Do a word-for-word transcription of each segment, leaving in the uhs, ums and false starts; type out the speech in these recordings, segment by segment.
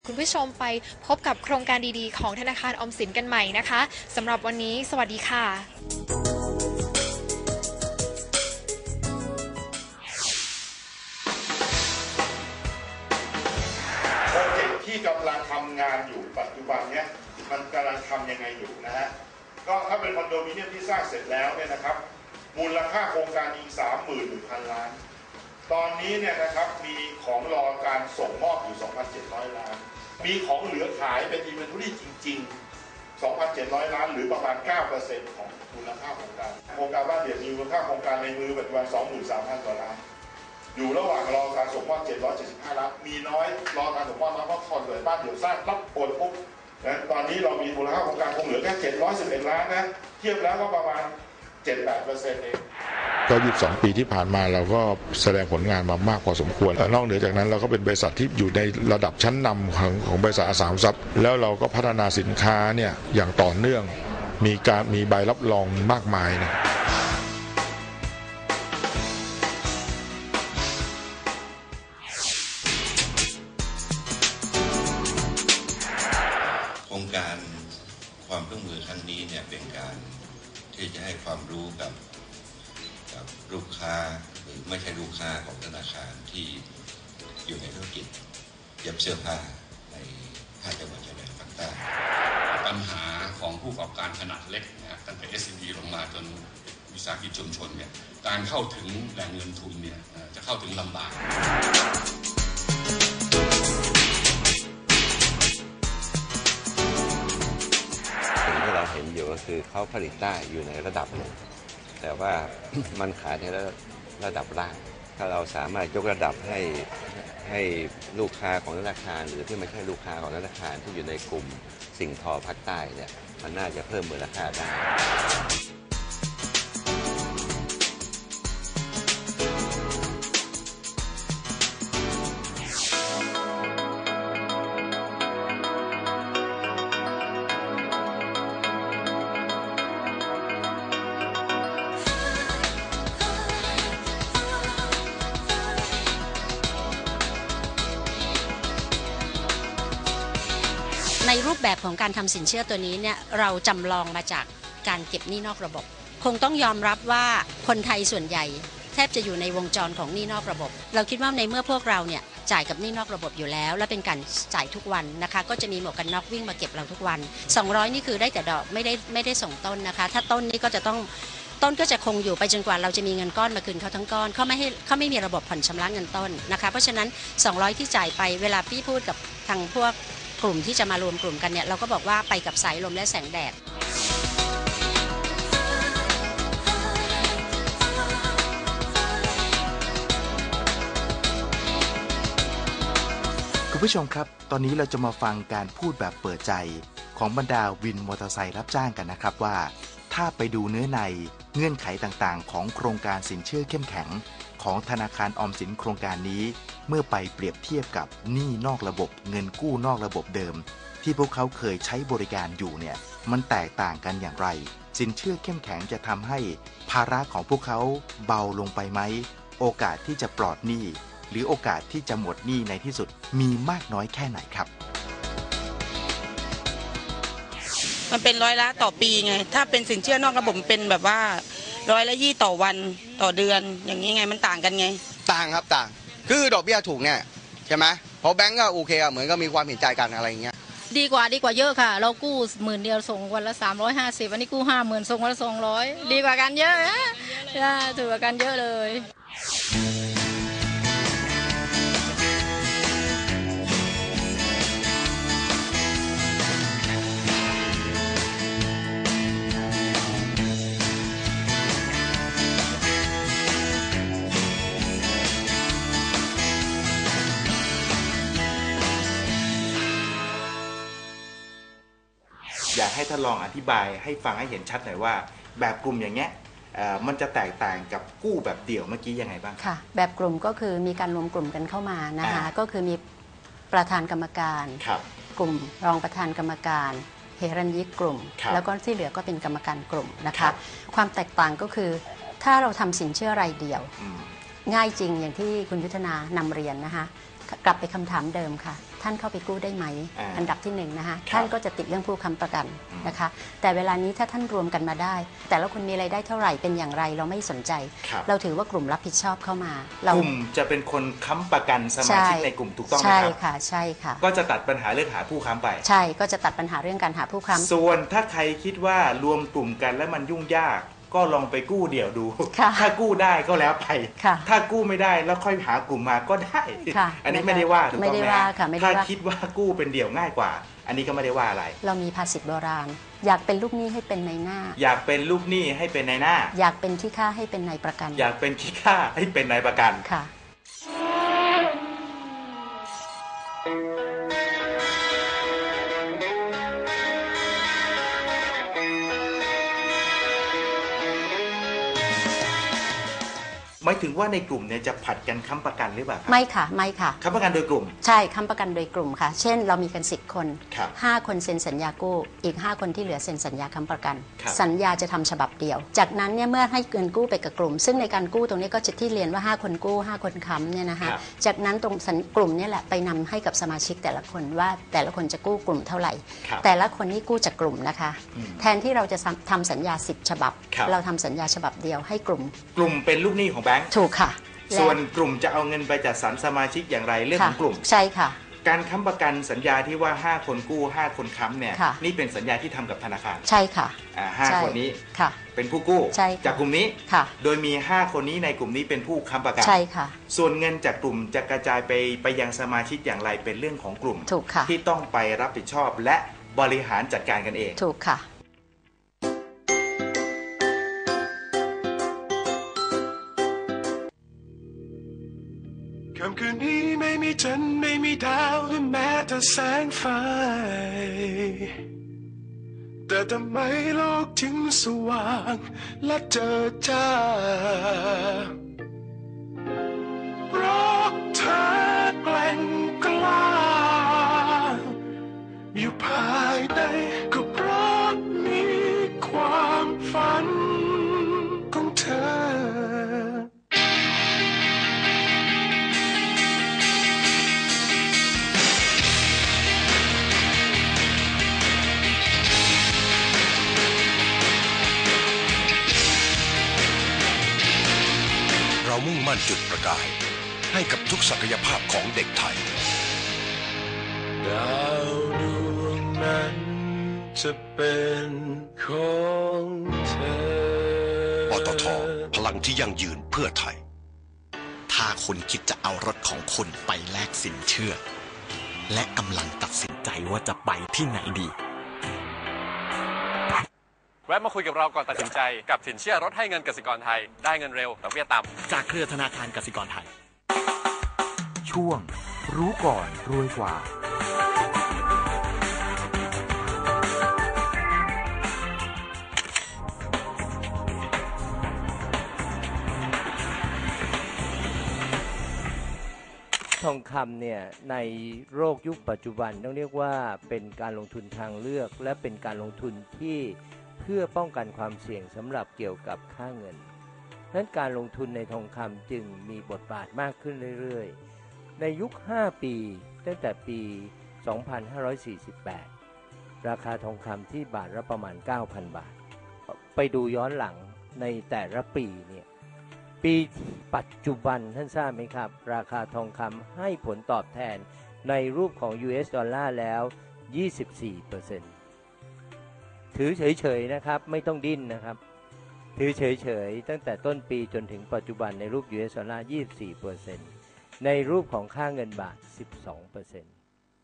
คุณผู้ชมไปพบกับโครงการดีๆของธนาคารออมสินกันใหม่นะคะสำหรับวันนี้สวัสดีค่ะโปรเจกต์ที่กำลังทำงานอยู่ปัจจุบันเนี้ยมันกำลังทำยังไงอยู่นะฮะก็ถ้าเป็นคอนโดมิเนียมที่สร้างเสร็จแล้วเนี่ยนะครับมูลค่าโครงการอีก สามหมื่นหนึ่งพัน ล้านตอนนี้เนี่ยนะครับมีของรอการส่งมอบอยู่ สองพันเจ็ดร้อย ล้านมีของเหลือขายเป็นอินเวนทอรี่จริงๆ สองพันเจ็ดร้อย ล้านหรือประมาณ เก้าเปอร์เซ็นต์ ของมูลค่าโครงการโครงการบ้านเดี่ยวมีมูลค่าโครงการในมือปัจจุบัน สองหมื่นสามพัน กว่าล้านอยู่ระหว่างรอการส่งมอบเจ็ดร้อยเจ็ดสิบห้า ล้านมีน้อยรอการส่งมอบน้อยเพราะคอนโดบ้านเดี่ยวสร้างปั๊บโอนปุ๊บนะตอนนี้เรามีมูลค่าโครงการคงเหลือแค่เจ็ดร้อยสิบเอ็ดล้านนะเทียบแล้วก็ประมาณ เจ็ดถึงแปดเปอร์เซ็นต์ เองก็ยี่สิบสองปีที่ผ่านมาเราก็แสดงผลงานมามากพอสมควรนอกเหนือจากนั้นเราก็เป็นบริษัทที่อยู่ในระดับชั้นนำของของบริษัทอสังหาริมทรัพย์แล้วเราก็พัฒนาสินค้าเนี่ยอย่างต่อเนื่องมีการมีใบรับรองมากมายนะโครงการความร่วมมือครั้งนี้เนี่ยเป็นการที่จะให้ความรู้กับกับลูกค้าหรือไม่ใช่ลูกค้าของธนาคารที่อยู่ในธุรกิจเย็บเสื้อผ้าในห้าจังหวัดชายแดนภาคใต้ปัญหาของผู้ประกอบการขนาดเล็กนะตั้งแต่ เอส เอ็ม อี ลงมาจนวิสาหกิจชุมชนเนี่ยการเข้าถึงแหล่งเงินทุนเนี่ยจะเข้าถึงลำบากสิ่งที่เราเห็นอยู่ก็คือเขาผลิตได้อยู่ในระดับหนึ่งแต่ว่า มันขายในระดับล่างถ้าเราสามารถยกระดับให้ให้ลูกค้าของธนาคารหรือที่ไม่ใช่ลูกค้าของธนาคารที่อยู่ในกลุ่มสิ่งทอภาคใต้เนี่ยมันน่าจะเพิ่มมูลค่าได้ในรูปแบบของการทำสินเชื่อตัวนี้เนี่ยเราจำลองมาจากการเก็บหนี้นอกระบบคงต้องยอมรับว่าคนไทยส่วนใหญ่แทบจะอยู่ในวงจรของหนี้นอกระบบเราคิดว่าในเมื่อพวกเราเนี่ยจ่ายกับหนี้นอกระบบอยู่แล้วและเป็นการจ่ายทุกวันนะคะก็จะมีหมวกกันน็อกวิ่งมาเก็บเราทุกวันสองร้อยนี่คือได้แต่ดอกไม่ได้ไม่ได้ส่งต้นนะคะถ้าต้นนี่ก็จะต้องต้นก็จะคงอยู่ไปจนกว่าเราจะมีเงินก้อนมาคืนเขาทั้งก้อนเขาไม่ให้เขาไม่มีระบบผ่อนชำระเงินต้นนะคะเพราะฉะนั้นสองร้อยที่จ่ายไปเวลาพี่พูดกับทางพวกกลุ่มที่จะมารวมกลุ่มกันเนี่ยเราก็บอกว่าไปกับสายลมและแสงแดดคุณผู้ชมครับตอนนี้เราจะมาฟังการพูดแบบเปิดใจของบรรดาวินมอเตอร์ไซค์รับจ้างกันนะครับว่าถ้าไปดูเนื้อในเงื่อนไขต่างๆของโครงการสินเชื่อเข้มแข็งของธนาคารออมสินโครงการนี้เมื่อไปเปรียบเทียบกับหนี้นอกระบบเงินกู้นอกระบบเดิมที่พวกเขาเคยใช้บริการอยู่เนี่ยมันแตกต่างกันอย่างไรสินเชื่อเข้มแข็งจะทำให้ภาระของพวกเขาเบาลงไปไหมโอกาสที่จะปลอดหนี้หรือโอกาสที่จะหมดหนี้ในที่สุดมีมากน้อยแค่ไหนครับมันเป็นร้อยละต่อปีไงถ้าเป็นสินเชื่อนอกระบบเป็นแบบว่าร้อยละยี่ต่อวันต่อเดือนอย่างนี้ไงมันต่างกันไงต่างครับต่างคือดอกเบี้ยถูกเนี่ยใช่ไหมเพราะแบงก์ก็โอเคอะเหมือนก็มีความเห็นใจกันอะไรอย่างเงี้ยดีกว่าดีกว่าเยอะค่ะเรากู้หมื่นเดียวส่งวันละสามร้อยห้าสิบอันนี้กู้ห้าหมื่นส่งวันละสองร้อยดีกว่ากันเยอะนะถูกกว่ากันเยอะเลยอยากให้ท่านลองอธิบายให้ฟังให้เห็นชัดหน่อยว่าแบบกลุ่มอย่างเงี้ยมันจะแตกต่างกับกู้แบบเดี่ยวเมื่อกี้ยังไงบ้างค่ะแบบกลุ่มก็คือมีการรวมกลุ่มกันเข้ามานะคะก็คือมีประธานกรรมการกลุ่มรองประธานกรรมการเฮรัญญิกกลุ่มแล้วก็ที่เหลือก็เป็นกรรมการกลุ่มนะคะความแตกต่างก็คือถ้าเราทำสินเชื่อรายเดี่ยวง่ายจริงอย่างที่คุณยุทธนานำเรียนนะคะกลับไปคำถามเดิมค่ะท่านเข้าไปกู้ได้ไหมอ่าอันดับที่หนึ่งนะคะครับท่านก็จะติดเรื่องผู้ค้ำประกันนะคะ แต่เวลานี้ถ้าท่านรวมกันมาได้ แต่ละคนมีรายได้เท่าไหร่เป็นอย่างไรเราไม่สนใจครับเราถือว่ากลุ่มรับผิดชอบเข้ามาเรากลุ่มจะเป็นคนค้ำประกันสมาชิกในกลุ่มถูกต้องไหมใช่ครับค่ะใช่ค่ะก็จะตัดปัญหาเรื่องหาผู้ค้ำไปใช่ก็จะตัดปัญหาเรื่องการหาผู้ค้ำส่วนถ้าใครคิดว่ารวมกลุ่มกันแล้วมันยุ่งยาก ก็ลองไปกู้เดี่ยวดูค่ะถ้ากู้ได้ก็แล้วไปค่ะถ้ากู้ไม่ได้แล้วค่อยหากลุ่มมาก็ได้ค่ะอันนี้ไม่ได้ว่าถูกไม่ต้องได้ไหมว่าฮะค่ะไม่ได้ถ้าว่าคิดว่ากู้เป็นเดี่ยวง่ายกว่า อันนี้ก็ไม่ได้ว่าอะไรเรามีภาษิตโบราณ อยากเป็นลูกหนี้ให้เป็นนายหน้าอยากเป็นลูกหนี้ให้เป็นนายหน้าอยากเป็นขี้ข้าให้เป็นนายประกันอยากเป็นขี้ข้าให้เป็นนายประกันค่ะหมายถึงว่าในกลุ่มเนี่ยจะผัดกันค้ำประกันหรือเปล่าครับไม่ค่ะไม่ค่ะค้ำประกันโดยกลุ่มใช่ค้ำประกันโดยกลุ่มค่ะ เช่นเรามีกันสิบคนครับห้าคนเซ็นสัญญากู้อีกห้าคนที่เหลือเซ็นสัญญาค้ำประกันครับสัญญาจะทำฉบับเดียว จากนั้นเนี่ยเมื่อให้เงินกู้ไปกับกลุ่ม ซึ่งในการกู้ตรงนี้ก็จะที่เรียนว่าห้าคนกู้ห้าคนค้ำเนี่ยนะคะครับจากนั้นตรงสัญกลุ่มเนี่ยแหละไปนำให้กับสมาชิกแต่ละคนว่าแต่ละคนจะกู้กลุ่มเท่าไหร่ครับแต่ละคนนี่กู้จากกลุ่มนะคะอืมแทนที่เราจะทำสัญญาสิบฉบับครับเราทำสัญญาฉบับเดียวให้กลุ่มกลุ่มเป็นลูกหนี้ของแบงค์ถูกค่ะส่วนกลุ่มจะเอาเงินไปจัดสรรสมาชิกอย่างไรเรื่องของกลุ่มใช่ค่ะการค้ำประกันสัญญาที่ว่าห้าคนกู้ห้าคนค้ำเนี่ยค่ะนี่เป็นสัญญาที่ทำกับธนาคารใช่ค่ะอ่าห้าใช่คนนี้ค่ะเป็นผู้กู้ใช่ค่ะจากกลุ่มนี้ค่ะโดยมีห้าคนนี้ในกลุ่มนี้เป็นผู้ค้ำประกันใช่ค่ะส่วนเงินจากกลุ่มจะกระจายไปไปยังสมาชิกอย่างไรเป็นเรื่องของกลุ่มถูกค่ะที่ต้องไปรับผิดชอบและบริหารจัดการกันเองถูกค่ะค่ำคืนนี้ไม่มีจันทร์ไม่มีดาวและแม้แต่แสงไฟ แต่ทำไมโลกถึงสว่างและเจอจ้าเพราะเธอแกล่งกล้าอยู่ภายในก็เพราะมีความฝันของเธอเรามุ่งมั่นจุดประกายให้กับทุกศักยภาพของเด็กไทยดาวดวงนั้นจะเป็นของเธอปตท.พลังที่ยั่งยืนเพื่อไทยถ้าคุณคิดจะเอารถของคุณไปแลกสินเชื่อ และกำลังตัดสินใจว่าจะไปที่ไหนดีแวะมาคุยกับเราก่อนตัดสินใจกับสินเชื่อรถให้เงินกสิกรไทยได้เงินเร็วดอกเบี้ยต่ำจากเครือธนาคารกสิกรไทยช่วง รู้ก่อนรวยกว่าทองคำเนี่ยในโลกยุคปัจจุบันต้องเรียกว่าเป็นการลงทุนทางเลือกและเป็นการลงทุนที่เพื่อป้องกันความเสี่ยงสำหรับเกี่ยวกับค่าเงินดังนั้นการลงทุนในทองคำจึงมีบทบาทมากขึ้นเรื่อยๆในยุคห้าปีตั้งแต่ปี สองพันห้าร้อยสี่สิบแปด ราคาทองคำที่บาทละประมาณ เก้าพัน บาท ไปดูย้อนหลังในแต่ละปีเนี่ยปีปัจจุบันท่านทราบไหมครับราคาทองคำให้ผลตอบแทนในรูปของ ยู เอส ดอลลาร์แล้ว ยี่สิบสี่เปอร์เซ็นต์ ถือเฉยๆนะครับไม่ต้องดิ้นนะครับถือเฉยๆตั้งแต่ต้นปีจนถึงปัจจุบันในรูป ยู เอส ดอลลาร์ ยี่สิบสี่เปอร์เซ็นต์ ในรูปของค่าเงินบาท สิบสองเปอร์เซ็นต์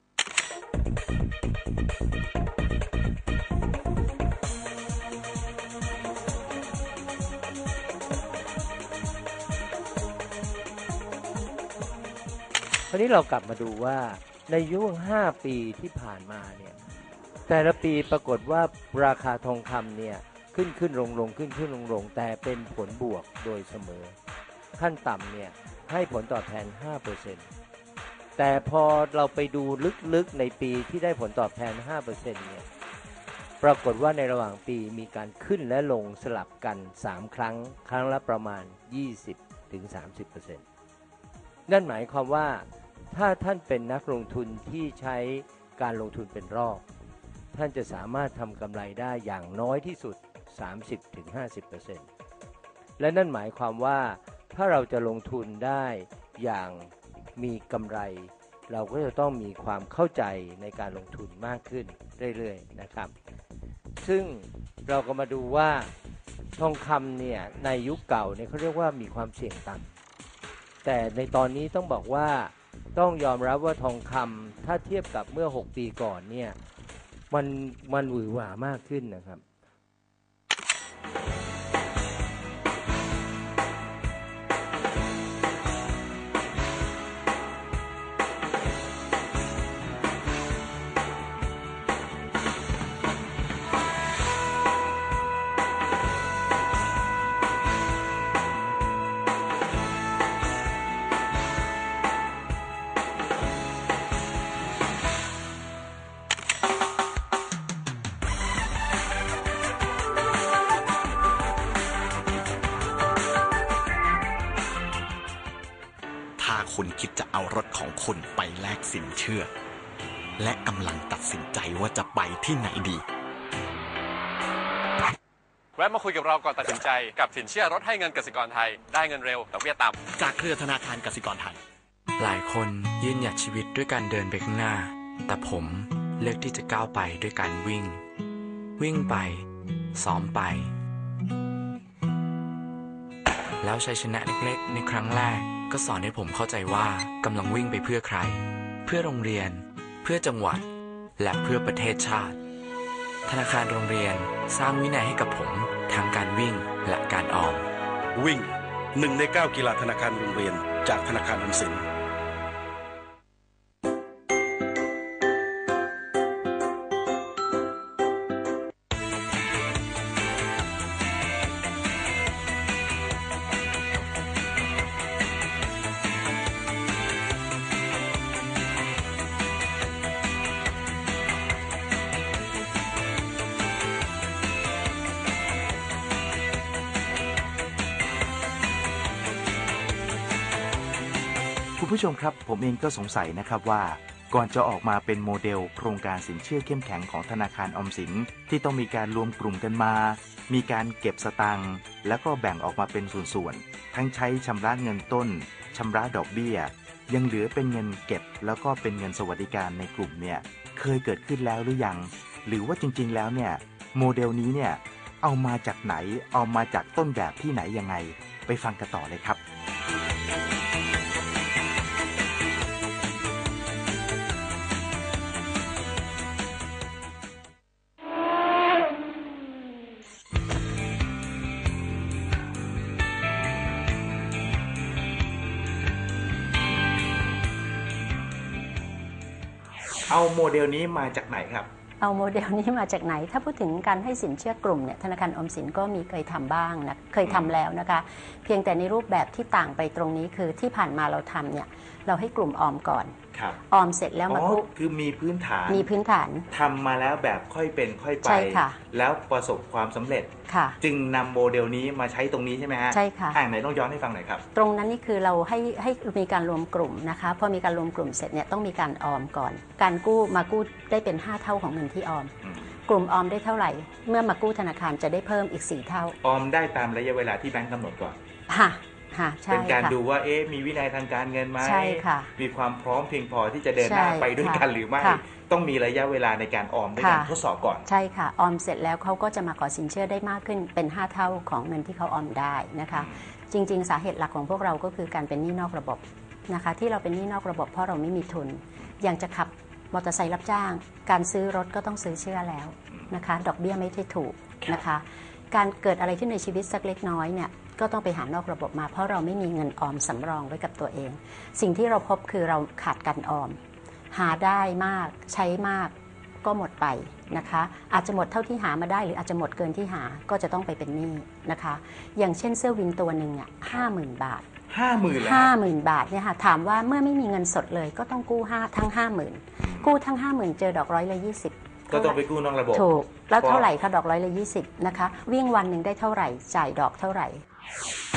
คราวนี้เรากลับมาดูว่าในยุคห้าปีที่ผ่านมาเนี่ยแต่ละปีปรากฏว่าราคาทองคำเนี่ยขึ้นขึ้นลงลงขึ้นขึ้นลงลงแต่เป็นผลบวกโดยเสมอขั้นต่ำเนี่ยให้ผลตอบแทน ห้าเปอร์เซ็นต์ แต่พอเราไปดูลึกๆในปีที่ได้ผลตอบแทน ห้าเปอร์เซ็นต์ เนี่ยปรากฏว่าในระหว่างปีมีการขึ้นและลงสลับกันสามครั้งครั้งละประมาณ ยี่สิบถึงสามสิบเปอร์เซ็นต์ นั่นหมายความว่าถ้าท่านเป็นนักลงทุนที่ใช้การลงทุนเป็นรอบท่านจะสามารถทำกำไรได้อย่างน้อยที่สุด สามสิบถึงห้าสิบเปอร์เซ็นต์ และนั่นหมายความว่าถ้าเราจะลงทุนได้อย่างมีกำไรเราก็จะต้องมีความเข้าใจในการลงทุนมากขึ้นเรื่อยๆนะครับซึ่งเราก็มาดูว่าทองคำเนี่ยในยุคเก่าเนี่ยเขาเรียกว่ามีความเสี่ยงต่ำแต่ในตอนนี้ต้องบอกว่าต้องยอมรับว่าทองคำถ้าเทียบกับเมื่อหกปีก่อนเนี่ยมันมันหวือหวามากขึ้นนะครับคุณคิดจะเอารถของคุณไปแลกสินเชื่อและกำลังตัดสินใจว่าจะไปที่ไหนดีแวะมาคุยกับเราก่อนตัดสินใจกับสินเชื่อรถให้เงินกสิกรไทยได้เงินเร็วดอกเบี้ยต่ำจากเครือธนาคารกสิกรไทยหลายคนยืนหยัดชีวิตด้วยการเดินไปข้างหน้าแต่ผมเลือกที่จะก้าวไปด้วยการวิ่งวิ่งไปซ้อมไปแล้วชัยชนะเล็กๆในครั้งแรกก็สอนให้ผมเข้าใจว่ากำลังวิ่งไปเพื่อใครเพื่อโรงเรียนเพื่อจังหวัดและเพื่อประเทศชาติธนาคารโรงเรียนสร้างวินัยให้กับผมทั้งการวิ่งและการออมวิ่งหนึ่งในเก้ากีฬาธนาคารโรงเรียนจากธนาคารออมสินคุณผู้ชมครับผมเองก็สงสัยนะครับว่าก่อนจะออกมาเป็นโมเดลโครงการสินเชื่อเข้มแข็งของธนาคารออมสินที่ต้องมีการรวมกลุ่มกันมามีการเก็บสตางค์แล้วก็แบ่งออกมาเป็นส่วนๆทั้งใช้ชำระเงินต้นชำระดอกเบี้ยยังเหลือเป็นเงินเก็บแล้วก็เป็นเงินสวัสดิการในกลุ่มเนี่ยเคยเกิดขึ้นแล้วหรือยังหรือว่าจริงๆแล้วเนี่ยโมเดลนี้เนี่ยเอามาจากไหนเอามาจากต้นแบบที่ไหนยังไงไปฟังกันต่อเลยครับเอาโมเดลนี้มาจากไหนครับเอาโมเดลนี้มาจากไหนถ้าพูดถึงการให้สินเชื่อกลุ่มเนี่ยธนาคารออมสินก็มีเคยทำบ้างนะเคยทำแล้วนะคะเพียงแต่ในรูปแบบที่ต่างไปตรงนี้คือที่ผ่านมาเราทำเนี่ยเราให้กลุ่มออมก่อนออมเสร็จแล้วมากู้คือมีพื้นฐานมีพื้นฐานทำมาแล้วแบบค่อยเป็นค่อยไปแล้วประสบความสำเร็จจึงนำโมเดลนี้มาใช้ตรงนี้ใช่ไหมฮะใช่ค่ะอ่าไหนต้องย้อนให้ฟังหน่อยครับตรงนั้นนี่คือเราให้ให้มีการรวมกลุ่มนะคะพอมีการรวมกลุ่มเสร็จเนี่ยต้องมีการออมก่อนการกู้มากู้ได้เป็นห้าเท่าของเงินที่ออมกลุ่มออมได้เท่าไหร่เมื่อมากู้ธนาคารจะได้เพิ่มอีกสี่เท่าออมได้ตามระยะเวลาที่แบงก์กำหนดก่อนค่ะเป็นการดูว่าเอ๊ะมีวินัยทางการเงินไหมมีความพร้อมเพียงพอที่จะเดินหน้าไปด้วยกันหรือไม่ต้องมีระยะเวลาในการออมด้วยการทดสอบก่อนใช่ค่ะออมเสร็จแล้วเขาก็จะมาขอสินเชื่อได้มากขึ้นเป็นห้าเท่าของเงินที่เขาออมได้นะคะจริงๆสาเหตุหลักของพวกเราก็คือการเป็นหนี้นอกระบบนะคะที่เราเป็นหนี้นอกระบบเพราะเราไม่มีทุนอย่างจะขับมอเตอร์ไซค์รับจ้างการซื้อรถก็ต้องซื้อเชื่อแล้วนะคะดอกเบี้ยไม่ได้ถูกนะคะการเกิดอะไรขึ้นในชีวิตสักเล็กน้อยเนี่ยก็ต้องไปหานอกระบบมาเพราะเราไม่มีเงินออมสำรองไว้กับตัวเองสิ่งที่เราพบคือเราขาดการออมหาได้มากใช้มากก็หมดไปนะคะอาจจะหมดเท่าที่หามาได้หรืออาจจะหมดเกินที่หาก็จะต้องไปเป็นหนี้นะคะอย่างเช่นเสื้อวินตัวหนึ่งอ่ะห้าหมื่นบาทห้าหมื่นห้าหมื่นบาทเนี่ยค่ะถามว่าเมื่อไม่มีเงินสดเลยก็ต้องกู้ห้าทั้งห้าหมื่นกู้ทั้งห้าหมื่นเจอดอกร้อยละยี่สิบก็ต้องไปกู้นอกระบบถูกแล้วเท่าไหร่คะดอกร้อยละยี่สิบนะคะวิ่งวันหนึ่งได้เท่าไหร่จ่ายดอกเท่าไหร่